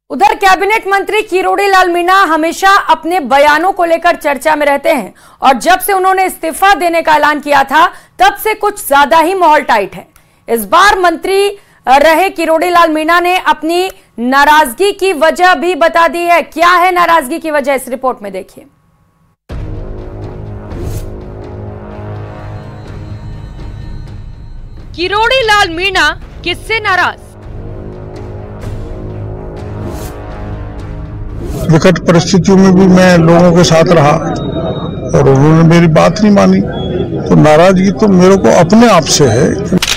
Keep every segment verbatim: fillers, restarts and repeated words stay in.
उधर कैबिनेट मंत्री किरोड़ी लाल मीणा हमेशा अपने बयानों को लेकर चर्चा में रहते हैं और जब से उन्होंने इस्तीफा देने का ऐलान किया था तब से कुछ ज्यादा ही माहौल टाइट है। इस बार मंत्री रहे किरोड़ी लाल मीणा ने अपनी नाराजगी की वजह भी बता दी है। क्या है नाराजगी की वजह, इस रिपोर्ट में देखिए। किरोड़ी लाल मीणा किससे नाराज? विकट परिस्थितियों में भी मैं लोगों के साथ रहा और उन्होंने मेरी बात नहीं मानी, तो नाराजगी तो मेरे को अपने आप से है।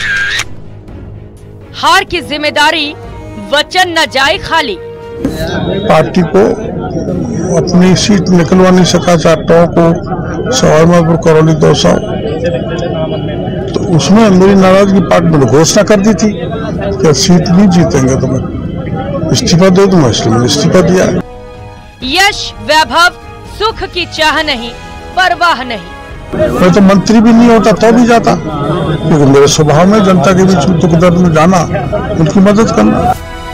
हार की जिम्मेदारी वचन न जाए खाली। पार्टी को अपनी सीट निकलवा नहीं सका, चाटों को सवाईमाधोपुर करौली दौसा, तो उसमें मेरी नाराजगी पार्टी ने घोषणा कर दी थी कि सीट नहीं जीतेंगे तो मैं इस्तीफा दे दूंगा, इसलिए मैंने इस्तीफा दिया। यश वैभव सुख की चाह नहीं, परवाह नहीं। मैं तो मंत्री भी नहीं होता तो भी जाता, क्योंकि मेरे स्वभाव में जनता के बीच दुख दर्द में जाना, उनकी मदद करना।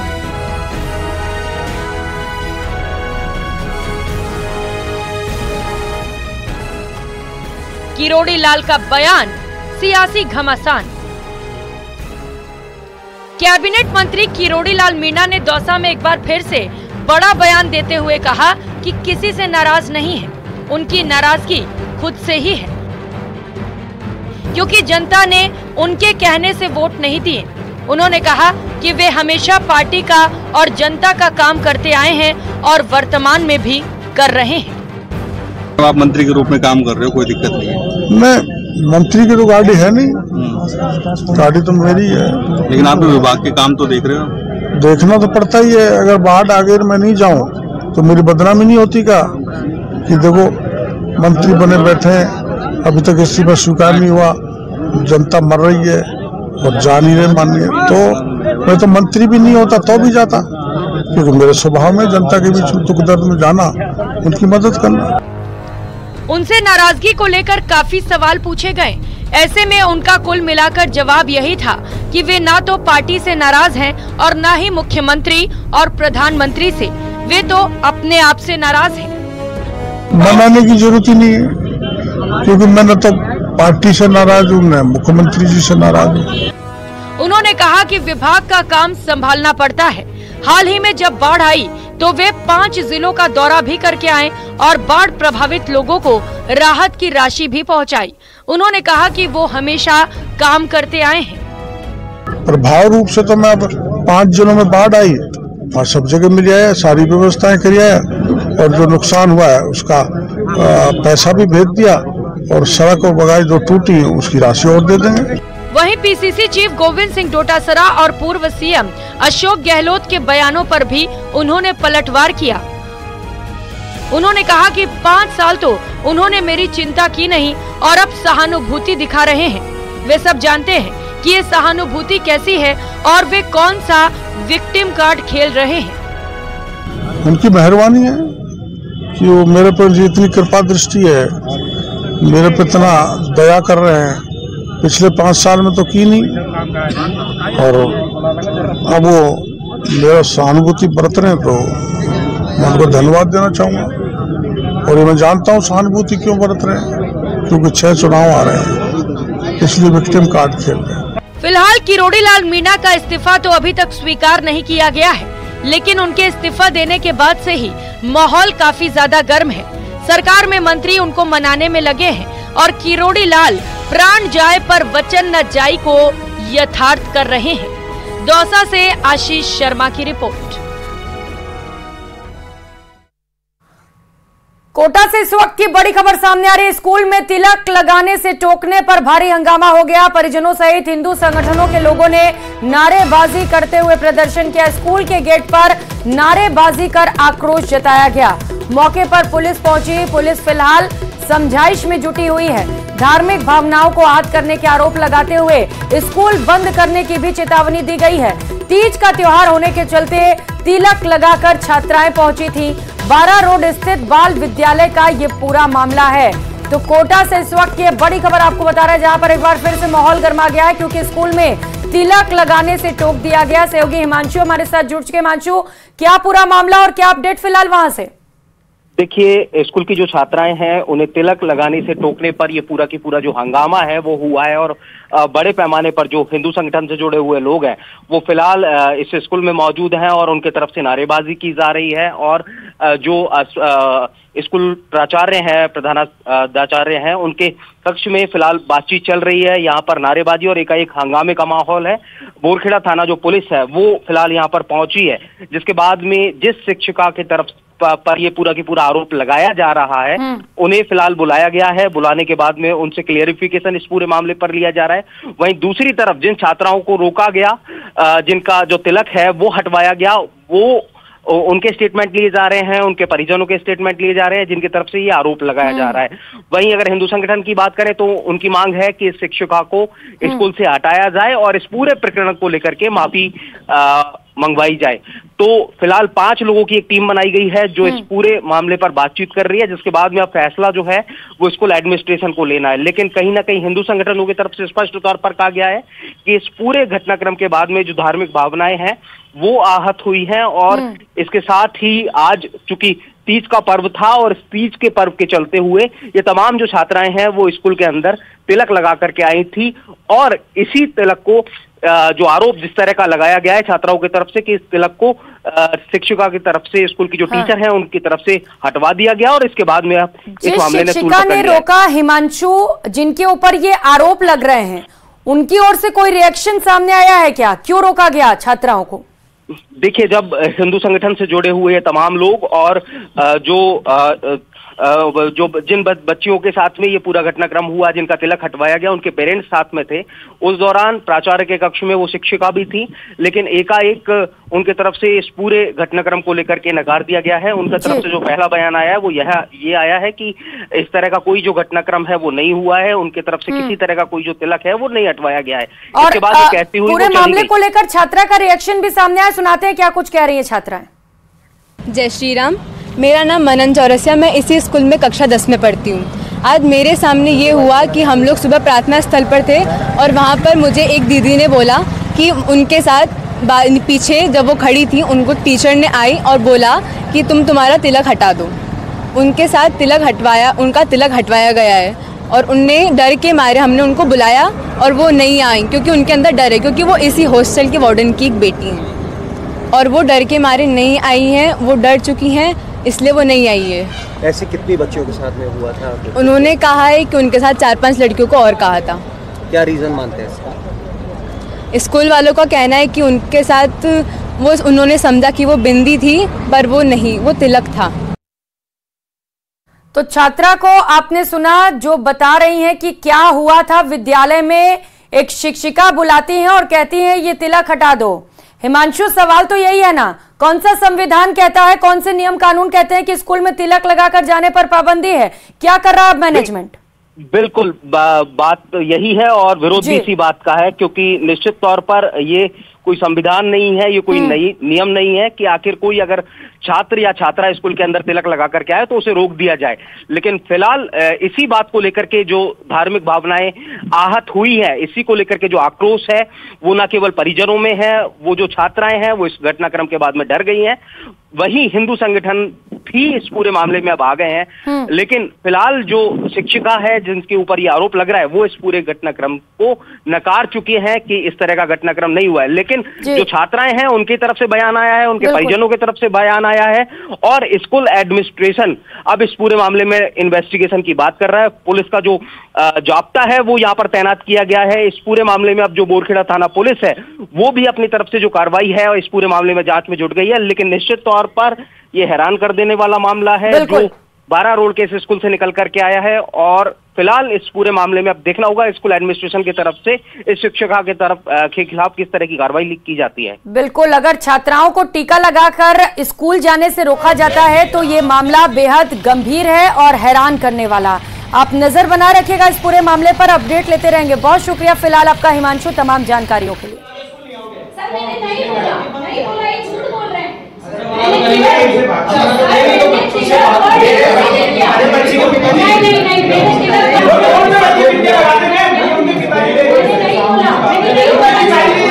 किरोड़ी लाल का बयान सियासी घमासान। कैबिनेट मंत्री किरोड़ी लाल मीणा ने दौसा में एक बार फिर से बड़ा बयान देते हुए कहा कि किसी से नाराज नहीं है, उनकी नाराजगी खुद से ही है, क्योंकि जनता ने उनके कहने से वोट नहीं दिए। उन्होंने कहा कि वे हमेशा पार्टी का और जनता का काम करते आए हैं और वर्तमान में भी कर रहे हैं। आप मंत्री के रूप में काम कर रहे हो, कोई दिक्कत नहीं है। मैं मंत्री की तो गाड़ी है नहीं, गाड़ी तो मेरी है, लेकिन आप विभाग के काम तो देख रहे हो। देखना तो पड़ता ही है। अगर बाढ़ आगे मैं नहीं जाऊं तो मेरी बदनामी नहीं होती का कि देखो मंत्री बने बैठे हैं, अभी तक इस्तीफा स्वीकार नहीं हुआ, जनता मर रही है और जा नहीं रहे मानिए। तो मैं तो मंत्री भी नहीं होता तो भी जाता, क्योंकि मेरे स्वभाव में जनता के बीच दुख दर्द में जाना, उनकी मदद करना। उनसे नाराजगी को लेकर काफी सवाल पूछे गए। ऐसे में उनका कुल मिलाकर जवाब यही था कि वे ना तो पार्टी से नाराज हैं और ना ही मुख्यमंत्री और प्रधानमंत्री से, वे तो अपने आप से नाराज हैं। मनाने की जरूरत ही नहीं है, क्योंकि मैं न तो पार्टी से नाराज हूँ न मुख्यमंत्री जी से नाराज हूँ। उन्होंने कहा कि विभाग का काम संभालना पड़ता है। हाल ही में जब बाढ़ आई तो वे पांच जिलों का दौरा भी करके आए और बाढ़ प्रभावित लोगों को राहत की राशि भी पहुंचाई। उन्होंने कहा कि वो हमेशा काम करते आए हैं। प्रभाव रूप से तो मैं अब पांच जिलों में बाढ़ आई और सब जगह मिल आया, सारी व्यवस्थाएं करी आया और जो नुकसान हुआ है उसका आ, पैसा भी भेज दिया और सड़क और बगाई जो टूटी उसकी राशि और दे देंगे। वहीं पीसीसी चीफ गोविंद सिंह डोटासरा और पूर्व सीएम अशोक गहलोत के बयानों पर भी उन्होंने पलटवार किया। उन्होंने कहा कि पाँच साल तो उन्होंने मेरी चिंता की नहीं और अब सहानुभूति दिखा रहे हैं। वे सब जानते हैं कि ये सहानुभूति कैसी है और वे कौन सा विक्टिम कार्ड खेल रहे हैं। उनकी मेहरबानी है कि वो मेरे पर जितनी कृपा दृष्टि है, मेरे पर इतना दया कर रहे हैं। पिछले पाँच साल में तो की नहीं और अब वो मेरा सहानुभूति बरत रहे हैं, तो मैं उनको धन्यवाद देना चाहूँगा। और ये मैं जानता हूँ सहानुभूति क्यों बरत रहे हैं, क्योंकि छह चुनाव आ रहे हैं, इसलिए विक्टिम कार्ड खेल रहे हैं। फिलहाल किरोड़ी लाल मीणा का इस्तीफा तो अभी तक स्वीकार नहीं किया गया है, लेकिन उनके इस्तीफा देने के बाद से ही माहौल काफी ज्यादा गर्म है। सरकार में मंत्री उनको मनाने में लगे हैं और किरोड़ी लाल प्राण जाए पर वचन न जाई को यथार्थ कर रहे हैं। दौसा से आशीष शर्मा की रिपोर्ट। कोटा से इस वक्त की बड़ी खबर सामने आ रही है। स्कूल में तिलक लगाने से टोकने पर भारी हंगामा हो गया। परिजनों सहित हिंदू संगठनों के लोगों ने नारेबाजी करते हुए प्रदर्शन किया। स्कूल के गेट पर नारेबाजी कर आक्रोश जताया गया। मौके पर पुलिस पहुंची। पुलिस फिलहाल समझाइश में जुटी हुई है। धार्मिक भावनाओं को आहत करने के आरोप लगाते हुए स्कूल बंद करने की भी चेतावनी दी गई है। तीज का त्योहार होने के चलते तिलक लगाकर छात्राएं पहुंची थी। बारा रोड स्थित बाल विद्यालय का ये पूरा मामला है। तो कोटा से इस वक्त ये बड़ी खबर आपको बता रहा है, जहां पर एक बार फिर से माहौल गर्मा गया है, क्योंकि स्कूल में तिलक लगाने से टोक दिया गया। सहयोगी हिमांशु हमारे साथ जुड़ चुके। हिमांशु, क्या पूरा मामला और क्या अपडेट फिलहाल वहां से? देखिए, स्कूल की जो छात्राएं हैं उन्हें तिलक लगाने से टोकने पर ये पूरा की पूरा जो हंगामा है वो हुआ है और बड़े पैमाने पर जो हिंदू संगठन से जुड़े हुए लोग हैं वो फिलहाल इस स्कूल में मौजूद हैं और उनके तरफ से नारेबाजी की जा रही है। और जो स्कूल प्राचार्य हैं, प्रधानाचार्य हैं, उनके कक्ष में फिलहाल बातचीत चल रही है। यहाँ पर नारेबाजी और एकाएक हंगामे का माहौल है। बोरखेड़ा थाना जो पुलिस है वो फिलहाल यहाँ पर पहुंची है, जिसके बाद में जिस शिक्षिका की तरफ पर ये पूरा की पूरा आरोप लगाया जा रहा है उन्हें फिलहाल बुलाया गया है। बुलाने के बाद में उनसे क्लियरिफिकेशन इस पूरे मामले पर लिया जा रहा है। वहीं दूसरी तरफ जिन छात्राओं को रोका गया, जिनका जो तिलक है वो हटवाया गया, वो उनके स्टेटमेंट लिए जा रहे हैं, उनके परिजनों के स्टेटमेंट लिए जा रहे हैं, जिनकी तरफ से ये आरोप लगाया जा रहा है। वहीं अगर हिंदू संगठन की बात करें तो उनकी मांग है कि इस शिक्षिका को स्कूल से हटाया जाए और इस पूरे प्रकरण को लेकर के माफी मंगवाई जाए। तो फिलहाल पांच लोगों की एक टीम बनाई गई है जो इस पूरे मामले पर बातचीत कर रही है, जिसके बाद में अब फैसला जो है वो स्कूल एडमिनिस्ट्रेशन को लेना है। लेकिन कहीं ना कहीं हिंदू संगठनों की तरफ से स्पष्ट तौर पर कहा गया है कि इस पूरे घटनाक्रम के बाद में जो धार्मिक भावनाएं हैं वो आहत हुई हैं और इसके साथ ही आज चूंकि तीज का पर्व था और इस तीज के पर्व के चलते हुए ये तमाम जो छात्राएं हैं वो स्कूल के अंदर तिलक लगा करके आई थी और इसी तिलक को जो आरोप जिस तरह का लगाया गया है छात्राओं की तरफ से कि इस तिलक को शिक्षिका की तरफ से, स्कूल की जो हाँ। टीचर हैं उनकी तरफ से हटवा दिया गया और इसके बाद में इस मामले ने शिक्षिका ने रोका। हिमांशु, जिनके ऊपर ये आरोप लग रहे हैं उनकी ओर से कोई रिएक्शन सामने आया है क्या? क्यों रोका गया छात्राओं को? देखिए, जब हिंदू संगठन से जुड़े हुए तमाम लोग और जो जो जिन बच्चियों के साथ में ये पूरा घटनाक्रम हुआ, जिनका तिलक हटवाया गया, उनके पेरेंट्स साथ में थे, उस दौरान प्राचार्य के कक्ष में वो शिक्षिका भी थी, लेकिन एकाएक उनके तरफ से इस पूरे घटनाक्रम को लेकर के नकार दिया गया है। उनका तरफ से जो पहला बयान आया है वो यह ये आया है कि इस तरह का कोई जो घटनाक्रम है वो नहीं हुआ है, उनके तरफ से किसी तरह का कोई जो तिलक है वो नहीं हटवाया गया है। और इसके बाद कहती हुई पूरे मामले को लेकर छात्रा का रिएक्शन भी सामने आया, सुनाते हैं क्या कुछ कह रही है छात्राएं। जय श्री राम, मेरा नाम मनन चौरसिया, मैं इसी स्कूल में कक्षा दस में पढ़ती हूँ। आज मेरे सामने ये हुआ कि हम लोग सुबह प्रार्थना स्थल पर थे और वहाँ पर मुझे एक दीदी ने बोला कि उनके साथ पीछे जब वो खड़ी थी उनको टीचर ने आई और बोला कि तुम तुम्हारा तिलक हटा दो। उनके साथ तिलक हटवाया, उनका तिलक हटवाया गया है और उनने डर के मारे हमने उनको बुलाया और वो नहीं आई क्योंकि उनके अंदर डर है, क्योंकि वो इसी हॉस्टल के वार्डन की एक बेटी हैं और वो डर के मारे नहीं आई हैं, वो डर चुकी हैं, इसलिए वो नहीं आई है। ऐसे कितनी बच्चियों के साथ में हुआ था? उन्होंने कहा है कि उनके साथ चार पांच लड़कियों को और कहा था। क्या रीज़न मानते हैं इसका? स्कूल वालों का कहना है कि उनके साथ वो उन्होंने समझा कि वो बिंदी थी पर वो नहीं, वो तिलक था। तो छात्रा को आपने सुना जो बता रही हैं कि क्या हुआ था। विद्यालय में एक शिक्षिका बुलाती हैं और कहती हैं ये तिलक हटा दो। हिमांशु, सवाल तो यही है ना, कौन सा संविधान कहता है, कौन से नियम कानून कहते हैं कि स्कूल में तिलक लगाकर जाने पर पाबंदी है? क्या कर रहा है मैनेजमेंट? बिल्कुल बा, बात यही है और विरोध भी इसी बात का है, क्योंकि निश्चित तौर पर ये कोई संविधान नहीं है, ये कोई नई नियम नहीं है कि आखिर कोई अगर छात्र या छात्रा स्कूल के अंदर तिलक लगा करके आए तो उसे रोक दिया जाए। लेकिन फिलहाल इसी बात को लेकर के जो धार्मिक भावनाएं आहत हुई है, इसी को लेकर के जो आक्रोश है वो न केवल परिजनों में है, वो जो छात्राएं हैं वो इस घटनाक्रम के बाद में डर गई हैं, वही हिंदू संगठन भी इस पूरे मामले में अब आ गए हैं। लेकिन फिलहाल जो शिक्षिका है जिनके ऊपर ये आरोप लग रहा है वो इस पूरे घटनाक्रम को नकार चुके हैं कि इस तरह का घटनाक्रम नहीं हुआ है। लेकिन जो छात्राएं हैं उनकी तरफ से बयान आया है, उनके परिजनों की तरफ से बयान आया है और स्कूल एडमिनिस्ट्रेशन अब इस पूरे मामले में इन्वेस्टिगेशन की बात कर रहा है। पुलिस का जो जाब्ता है वो यहाँ पर तैनात किया गया है। इस पूरे मामले में अब जो बोरखेड़ा थाना पुलिस है वो भी अपनी तरफ से जो कार्रवाई है और इस पूरे मामले में जांच में जुट गई है। लेकिन निश्चित तौर पर ये हैरान कर देने वाला मामला है जो बारह रोड के इस स्कूल से निकल करके आया है और फिलहाल इस पूरे मामले में अब देखना होगा स्कूल एडमिनिस्ट्रेशन की तरफ से इस शिक्षिका के तरफ के खिलाफ किस तरह की कार्रवाई की जाती है। बिल्कुल, अगर छात्राओं को टीका लगाकर स्कूल जाने से रोका जाता है तो ये मामला बेहद गंभीर है और हैरान करने वाला। आप नजर बनाए रखिएगा इस पूरे मामले पर, अपडेट लेते रहेंगे। बहुत शुक्रिया फिलहाल आपका हिमांशु तमाम जानकारियों के लिए। नहीं नहीं नहीं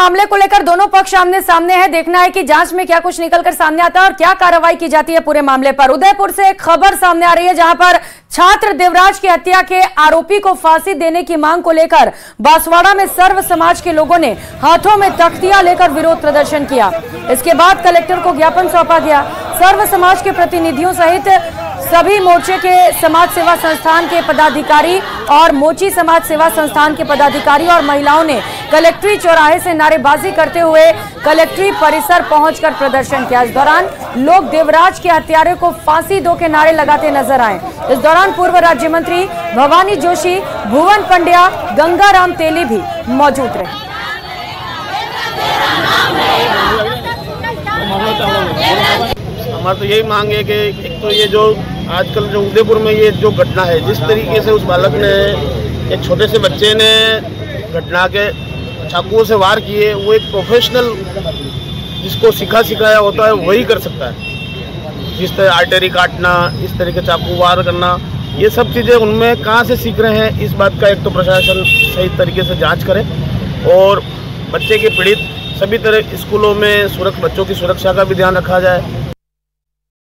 मामले को लेकर दोनों पक्ष आमने सामने है। देखना है कि जांच में क्या कुछ निकलकर सामने आता है और क्या कार्रवाई की जाती है पूरे मामले पर। उदयपुर से एक खबर सामने आ रही है, जहां पर छात्र देवराज की हत्या के आरोपी को फांसी देने की मांग को लेकर बांसवाड़ा में सर्व समाज के लोगों ने हाथों में तख्तियां लेकर विरोध प्रदर्शन किया। इसके बाद कलेक्टर को ज्ञापन सौंपा गया। सर्व समाज के प्रतिनिधियों सहित सभी मोर्चे के समाज सेवा संस्थान के पदाधिकारी और मोची समाज सेवा संस्थान के पदाधिकारी और महिलाओं ने कलेक्ट्री चौराहे से नारेबाजी करते हुए कलेक्ट्री परिसर पहुंचकर प्रदर्शन किया। इस दौरान लोग देवराज के हत्यारे को फांसी दो के नारे लगाते नजर आए। इस दौरान पूर्व राज्य मंत्री भवानी जोशी, भुवन पंड्या, गंगाराम तेली भी मौजूद रहे। हमारा तो यही मांग है कि एक तो ये जो आजकल जो उदयपुर में ये जो घटना है, जिस तरीके से उस बालक ने, एक छोटे से बच्चे ने घटना के चाकुओं से वार किए, वो एक प्रोफेशनल जिसको सिखा सिखाया होता है वही कर सकता है। जिस तरह आर्टरी काटना, इस तरह के चाकू वार करना, ये सब चीज़ें उनमें कहाँ से सीख रहे हैं, इस बात का एक तो प्रशासन सही तरीके से जाँच करे और बच्चे के पीड़ित सभी तरह स्कूलों में सुरक्षा, बच्चों की सुरक्षा का भी ध्यान रखा जाए।